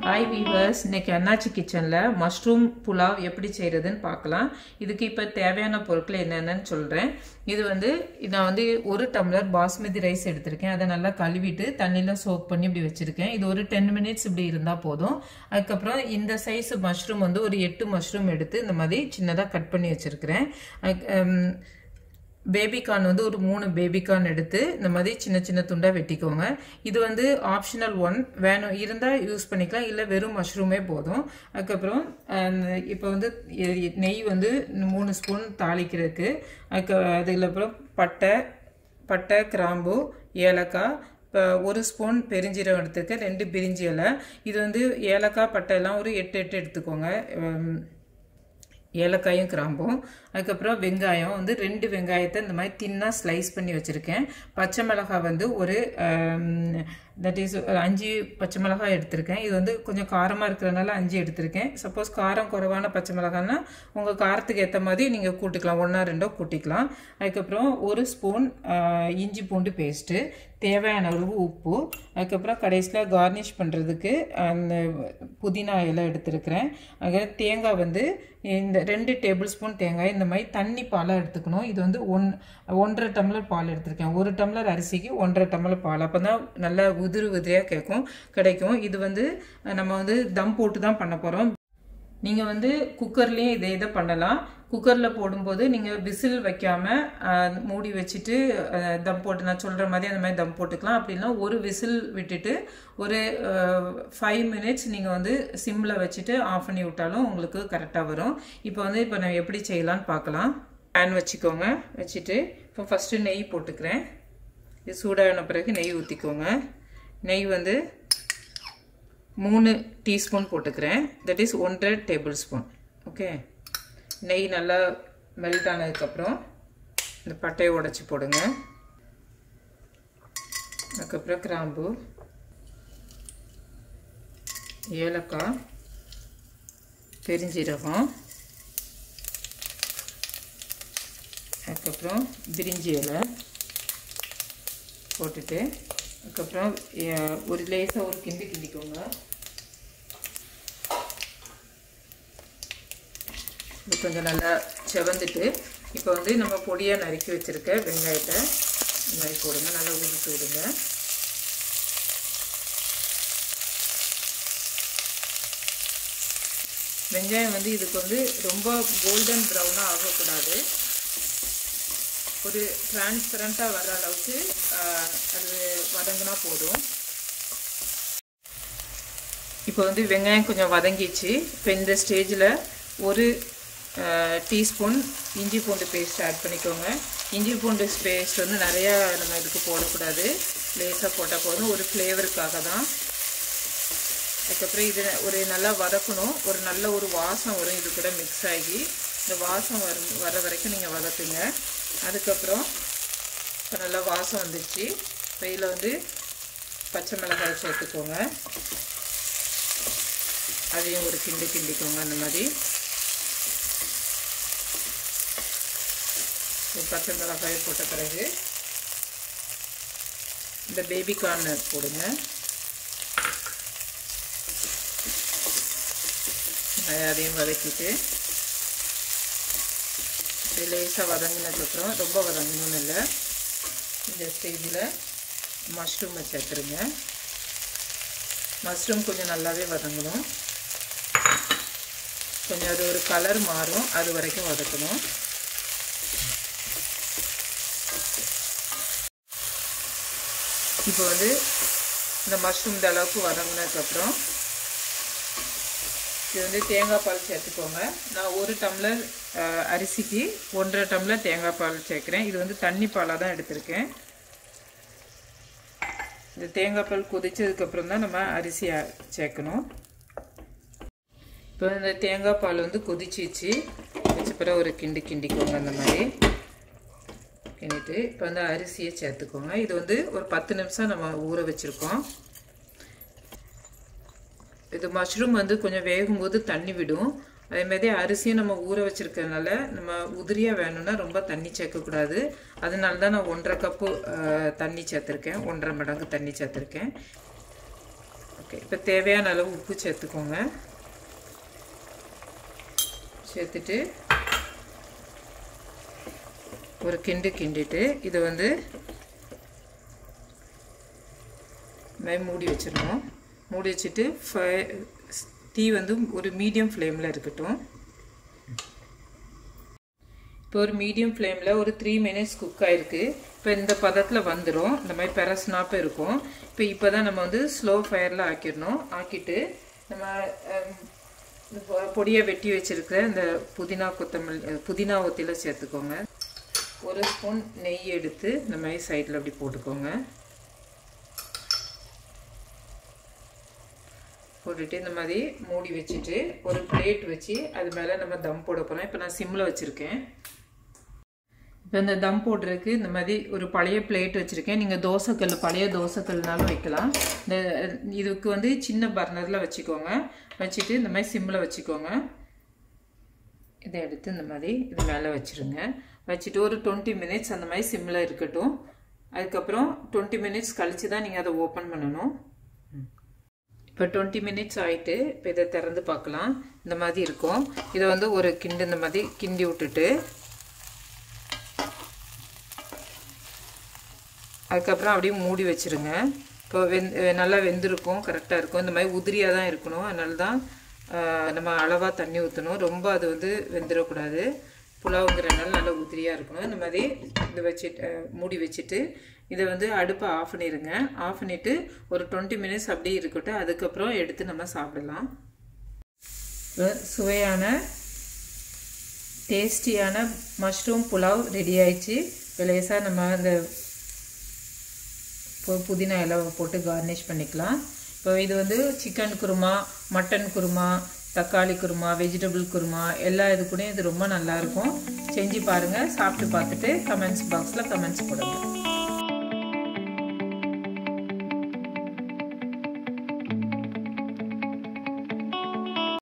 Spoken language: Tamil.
Hi viewers, இன்னைக்கு அண்ணாச்சி கிச்சன்ல மஷ்ரூம் புலாவ் எப்படி செய்யறதுன்னு பார்க்கலாம். இதுக்கு இப்ப தேவையான பொருட்கள் என்னென்னன்னு சொல்றேன். இது வந்து நான் வந்து 1 டம்ளர் பாஸ்மதி ரைஸ் எடுத்திருக்கேன். அதை நல்லா கழுவிட்டு தண்ணில சோக் பண்ணி இப்படி வச்சிருக்கேன். இது ஒரு 10 மினிட்ஸ் இப்படி இருந்தா போதும். அதுக்கப்புறம் இந்த சைஸ் மஷ்ரூம் வந்து ஒரு 8 மஷ்ரூம் எடுத்து இந்த மாதிரி சின்னதா கட் பண்ணி வச்சிருக்கிறேன். பேபி கார்ன் வந்து ஒரு 3 பேபி கார்ன் எடுத்து இந்த மாதிரி சின்ன சின்ன துண்டா வெட்டிக்கோங்க. இது வந்து ஆப்ஷனல் ஒன், வேணும் இருந்தால் யூஸ் பண்ணிக்கலாம், இல்லை வெறும் மஷ்ரூமே போதும். அதுக்கப்புறம் இப்போ வந்து நெய் வந்து 3 ஸ்பூன் தாளிக்கிறதுக்கு, அதில் அப்புறம் பட்டை கிராம்பு ஏலக்காய், இப்போ 1 ஸ்பூன் பெருஞ்சீரகம் எடுத்துக்க, 2 பிரிஞ்சி இலை. இது வந்து ஏலக்காய் பட்டை எல்லாம் ஒரு 8 எடுத்துக்கோங்க, ஏலக்காயும் கிராம்பும். அதுக்கப்புறம் வெங்காயம் வந்து 2 வெங்காயத்தை இந்த மாதிரி தின்னா ஸ்லைஸ் பண்ணி வச்சுருக்கேன். பச்சை மிளகாய் வந்து ஒரு தட் இஸ் 5 பச்சை மிளகாய் எடுத்திருக்கேன். இது வந்து கொஞ்சம் காரமாக இருக்கிறதுனால 5 எடுத்திருக்கேன். சப்போஸ் காரம் குறைவான பச்சை மிளகாய்னா உங்கள் காரத்துக்கு ஏற்ற மாதிரி நீங்கள் கூட்டிக்கலாம், 1-2 கூட்டிக்கலாம். அதுக்கப்புறம் 1 ஸ்பூன் இஞ்சி பூண்டு பேஸ்ட்டு, தேவையான அளவு உப்பு. அதுக்கப்புறம் கடைசியில் கார்னிஷ் பண்ணுறதுக்கு அந்த புதினா இலை எடுத்துருக்கிறேன். அது தேங்காய் வந்து இந்த 2 டேபிள் ஸ்பூன் தேங்காய் இந்த மாதிரி தண்ணி பாலாக எடுத்துக்கணும். இது வந்து 1.5 டம்ளர் பால் எடுத்திருக்கேன். 1 டம்ளர் அரிசிக்கு 1.5 டம்ளர் பால், அப்போ தான் நல்லா உதிரியாக கிடைக்கும். இது வந்து நம்ம வந்து தம் போட்டு தான் பண்ண போகிறோம். நீங்கள் வந்து குக்கர்லேயும் இதை பண்ணலாம். குக்கரில் போடும்போது நீங்கள் விசில் வைக்காமல் மூடி வச்சுட்டு தம் போட்டு, நான் சொல்கிற மாதிரி அந்த மாதிரி தம் போட்டுக்கலாம். அப்படின்னா ஒரு விசில் விட்டுட்டு ஒரு 5 மினிட்ஸ் நீங்கள் வந்து சிம்மில் வச்சுட்டு ஆஃப் பண்ணி விட்டாலும் உங்களுக்கு கரெக்டாக வரும். இப்போ நான் எப்படி செய்யலான்னு பார்க்கலாம். பேன் வச்சுக்கோங்க. வச்சுட்டு இப்போ ஃபஸ்ட்டு நெய் போட்டுக்கிறேன். இது சூடான பிறகு நெய் ஊற்றிக்கோங்க. நெய் வந்து 3 டீஸ்பூன் போட்டுக்கிறேன். That is 1.5 tablespoon. Okay, நெய் நல்லா மெல்ட் ஆனதுக்கப்புறம் இந்த பட்டையை உடைச்சி போடுங்க. அதுக்கப்புறம் கிராம்பு, ஏலக்காய், பெருஞ்சீரகம், அதுக்கப்புறம் பிரிஞ்சி இலை போட்டுட்டு, அதுக்கப்புறம் ஒரு லேசாக ஒரு கிண்டிக்கோங்க. இது கொஞ்சம் நல்லா செவந்துட்டு இப்போ வந்து நம்ம பொடியாக நறுக்கி வச்சுருக்க வெங்காயத்தை இந்த மாதிரி போடுங்க. நல்லா உதிர்த்து விடுங்க. வெங்காயம் வந்து இதுக்கு வந்து ரொம்ப கோல்டன் ப்ரௌனாக ஆகக்கூடாது. ஒரு டிரான்ஸ்பரண்ட்டாக வர அளவுக்கு அது வதங்கினா போதும். இப்போ வந்து வெங்காயம் கொஞ்சம் வதங்கிச்சு. இப்போ இந்த ஸ்டேஜில் 1 டீஸ்பூன் இஞ்சி பூண்டு பேஸ்ட் ஆட் பண்ணிக்கோங்க. இஞ்சி பூண்டு பேஸ்ட் வந்து நிறையா நம்ம இதுக்கு போடக்கூடாது, லேசாக போட்டால் போதும், ஒரு ஃப்ளேவருக்காக தான். அதுக்கப்புறம் இது ஒரு நல்லா வதக்கணும். ஒரு நல்ல ஒரு வாசம் வரும் இது கூட மிக்ஸ் ஆகி. இந்த வாசம் வர வரைக்கும் நீங்கள் வதக்குங்க. அதுக்கப்புறம் இப்போ நல்லா வாசம் வந்துடுச்சு. இப்போ இதில் வந்து பச்சை மிளகாய் சேர்த்துக்கோங்க. அதையும் ஒரு கிண்டிக்கோங்க. அந்த மாதிரி பச்சை மிளகாய் போட்ட பிறகு இந்த பேபி கார்ன் போடுங்க. அதையும் வதக்கிட்டு லேசாக வதங்கினதுக்கப்புறம், ரொம்ப வதங்கணும்னு இல்லை, இந்த ஸ்டேஜில் மஷ்ரூமை சேர்த்துருங்க. மஷ்ரூம் கொஞ்சம் நல்லாவே வதங்கணும். கொஞ்சம் அது ஒரு கலர் மாறும், அது வரைக்கும் வதக்கணும். இப்போ வந்து இந்த மஷ்ரூம் இந்த அளவுக்கு வதங்கினதுக்கப்புறம் இது வந்து தேங்காய் பால் சேர்த்துக்கோங்க. நான் 1 டம்ளர் அரிசிக்கு 1.5 டம்ளர் தேங்காய் பால் சேர்க்குறேன். இது வந்து தண்ணி பாலாக தான் எடுத்திருக்கேன். இந்த தேங்காய் பால் கொதிச்சதுக்கப்புறம் தான் நம்ம அரிசியை சேர்க்கணும். இப்போ இந்த தேங்காய் பால் வந்து கொதிச்சிச்சு. வச்ச பிறகு ஒரு கிண்டிக்கோங்க. அந்த மாதிரி கிண்டிட்டு இப்போ வந்து அரிசியை சேர்த்துக்கோங்க. இது வந்து ஒரு 10 நிமிஷம் நம்ம ஊற வச்சுருக்கோம். இது மஷ்ரூம் வந்து கொஞ்சம் வேகும்போது தண்ணி விடும். அதேமாதிரி அரிசியும் நம்ம ஊற வச்சுருக்கிறதுனால நம்ம உதிரியாக வேணும்னா ரொம்ப தண்ணி சேர்க்கக்கூடாது. அதனால தான் நான் 1.5 கப்பு தண்ணி சேர்த்துருக்கேன், 1.5 மடங்கு தண்ணி சேர்த்துருக்கேன். ஓகே, இப்போ தேவையான அளவு உப்பு சேர்த்துக்கோங்க. சேர்த்துட்டு ஒரு கிண்டிட்டு இதை வந்து மூடி வச்சிடணும். மூடி வச்சுட்டு தீ வந்து ஒரு மீடியம் ஃப்ளேமில் இருக்கட்டும். இப்போ ஒரு மீடியம் ஃப்ளேமில் ஒரு 3 minutes குக் ஆகிருக்கு. இப்போ இந்த பதத்தில் வந்துடும். இந்த மாதிரி பெரஸ்னாப்ப இருக்கும். இப்போ தான் நம்ம வந்து ஸ்லோ ஃபயரில் ஆக்கிடணும். ஆக்கிட்டு நம்ம பொடியை வெட்டி வச்சுருக்கிற இந்த புதினா ஒத்தியில் சேர்த்துக்கோங்க. ஒரு ஸ்பூன் நெய் எடுத்து இந்த மாதிரி சைடில் அப்படி போட்டுக்கோங்க. போட்டுட்டு இந்த மாதிரி மூடி வச்சுட்டு ஒரு பிளேட் வச்சு அது மேலே நம்ம தம் போட போகிறோம். இப்போ நான் சிம்மில் வச்சுருக்கேன். இப்போ இந்த தம் போடுறதுக்கு இந்த மாதிரி ஒரு பழைய பிளேட் வச்சுருக்கேன். நீங்கள் பழைய தோசைக்கல்னாலும் வைக்கலாம். இதுக்கு வந்து சின்ன பர்னரில் வச்சுக்கோங்க. வச்சுட்டு இந்த மாதிரி சிம்மில் வச்சுக்கோங்க. இதை எடுத்து இந்த மாதிரி இது மேலே வச்சுருங்க. வச்சுட்டு ஒரு 20 minutes அந்த மாதிரி சிம்மில் இருக்கட்டும். அதுக்கப்புறம் 20 minutes கழித்து தான் நீங்கள் அதை ஓப்பன் பண்ணணும். இப்போ 20 minutes ஆகிட்டு இப்போ இதை திறந்து பார்க்கலாம். இந்த மாதிரி இருக்கும். இதை வந்து ஒரு இந்த மாதிரி கிண்டி விட்டுட்டு அதுக்கப்புறம் அப்படியே மூடி வச்சுருங்க. இப்போ நல்லா வெந்திருக்கும், கரெக்டாக இருக்கும். இந்த மாதிரி உதிரியாக தான் இருக்கணும். அதனால தான் நம்ம அளவாக தண்ணி ஊற்றணும். ரொம்ப அது வந்து வெந்துடக்கூடாது. புலாவுங்கிறனால நல்லா உதிரியாக இருக்கணும். இந்த மாதிரி இதை வச்சுட்டு மூடி வச்சுட்டு இதை வந்து அடுப்பை ஆஃப் பண்ணிடுங்க. ஆஃப் பண்ணிவிட்டு ஒரு 20 minutes அப்படியே இருக்கட்டும். அதுக்கப்புறம் எடுத்து நம்ம சாப்பிடலாம். சுவையான டேஸ்டியான மஷ்ரூம் புலாவ் ரெடி ஆயிடுச்சு. லேசாக நம்ம அந்த புதினா இலை போட்டு கார்னிஷ் பண்ணிக்கலாம். இப்போ இது வந்து சிக்கன் குருமா, மட்டன் குருமா, தக்காளி குருமா, வெஜிடபிள் குருமா எல்லா இது கூட இது ரொம்ப நல்லாயிருக்கும். செஞ்சு பாருங்கள். சாப்பிட்டு பார்த்துட்டு கமெண்ட்ஸ் பாக்ஸில் கமெண்ட்ஸ் போடுங்க.